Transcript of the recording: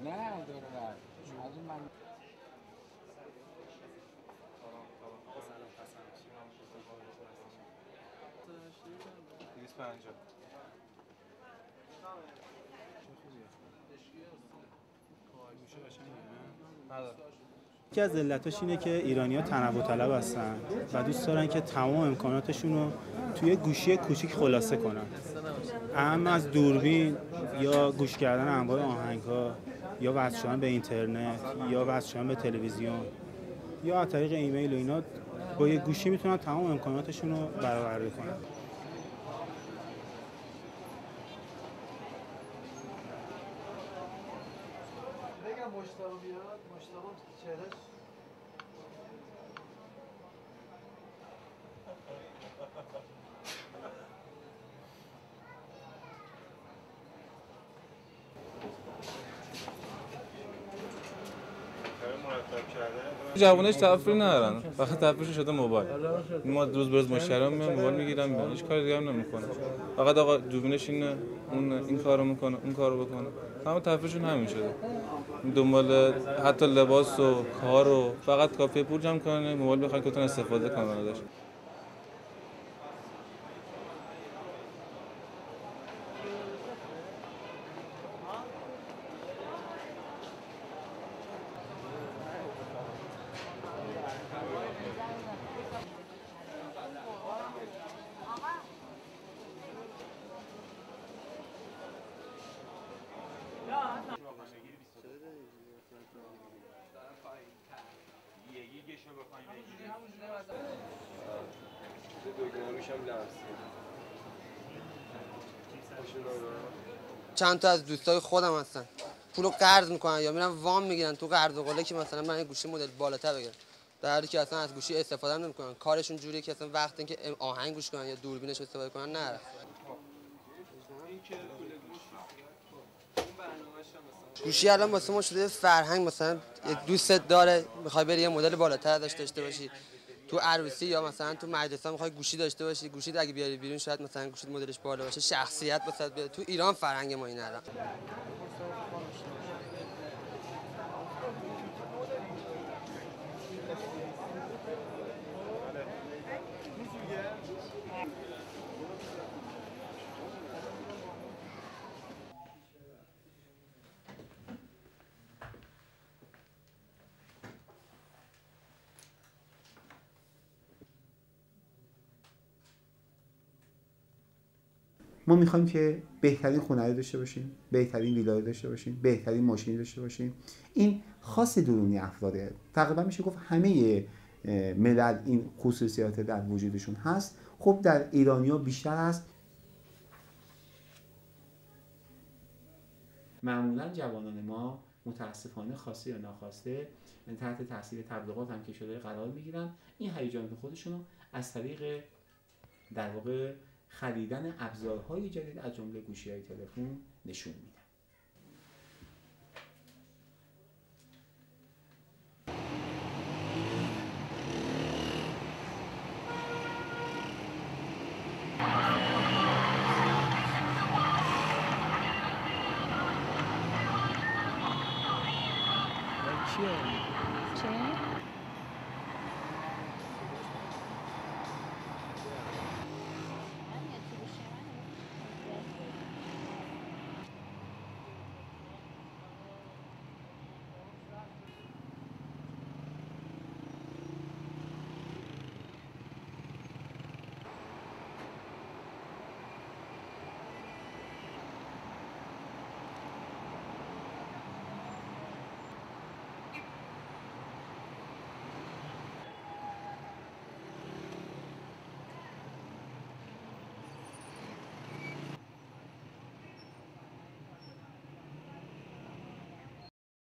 نه دور بعد از اون من 250 یکی از علتاش اینه که ایرانی‌ها تنوع طلب هستن و دوست دارن که تمام امکاناتشون رو توی گوشی کوچیک خلاصه کنن. اهم از دوربین یا گوش کردن انواع آهنگ‌ها یا وصل شدن به اینترنت یا وصل شدن به تلویزیون یا از طریق ایمیل و اینا با یه گوشی میتونن تمام امکاناتشون رو برآورده کنن. مشتاق بیاد مشتاق چهرهش جوانش تفریح ندارن، فقط تفریحش شده موبایل. ما روز به روز مشتریام میان موبایل میگیرن، هیچ کاری دیگه هم نمیکنه. فقط آقا دوربینش اینه، اون این کارو میکنه، اون کارو بکنه. همه تفریحشون همین شده. دنبال حتی لباس و کار و فقط کافیه پول جمع کنه، موبایل بخره که بتونه استفاده کنه ازش. چند تا از دوستای خودم هستن پولو قرض میکنن یا میرن وام میگیرن تو قرض و قله که مثلا من این گوشی مدل بالاتر بگیرم، در حالی که اصلا از گوشی استفاده نمیکنن. کارشون جوریه که اصلا وقتی که آهنگ گوش کنن یا دوربینش استفاده کنن نه. گوشی الان واسه ما شده فرهنگ. مثلا یک دوستت داره میخوای بری یه مدل بالاتر ازش داشته باشی، تو عروسی یا مثلا تو مجلس میخوای گوشی داشته باشی، گوشی اگه بیاری بیرون شاید مثلا گوشی مدلش بالا باشه، شخصیت واسه بیاد. تو ایران فرهنگ ما اینه الان. ما میخوایم که بهترین خونه داشته باشیم، بهترین ویلا داشته باشیم، بهترین ماشین داشته باشیم. این خاص درونی افراده. تقریبا میشه گفت همه ملل این خصوصیات در وجودشون هست. خب در ایرانی‌ها بیشتر هست. معمولا جوانان ما متاسفانه خواسته یا ناخواسته تحت تاثیر تبلیغات هم که شده قرار میگیرن. این هیجان خودشون رو از طریق در واقع خریدن ابزارهای جدید از جمله گوشی‌های تلفن نشون میدن. چه؟